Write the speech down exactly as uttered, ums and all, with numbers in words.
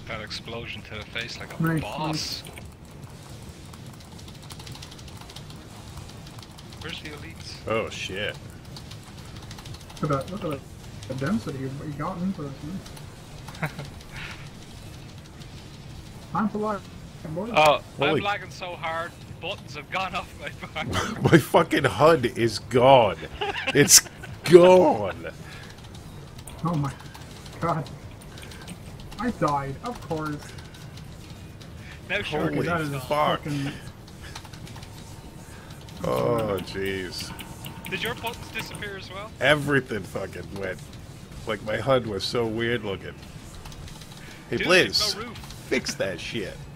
that explosion to the face like a Nice, boss. Where's the elites? Oh shit. Look at that, look at the density of what you got into this, man. Time for life, boys. Oh, Holy- I'm lagging so hard, buttons have gone off my bar. My fucking H U D is gone. It's gone. Oh my god. I died, of course. Now sure, Holy that is fuck. fucking... Oh jeez. did your buttons disappear as well? Everything fucking went. Like my H U D was so weird looking. Hey Dude, Blizz, there's no roof. fix that shit.